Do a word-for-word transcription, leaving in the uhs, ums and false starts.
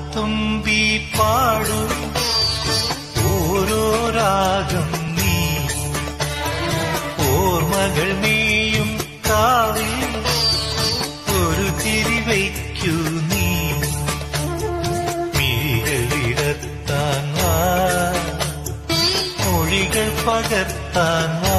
തുമ്പി പാടൂ ഓരോ രാഗം നീ ഓർമ്മകൾ നീയും കാവിൽ ഒരു തിരിവയ്ക്കൂ നീ മിഴികളിടത്താൻ വാ മൊഴികൾ പകർത്താൻ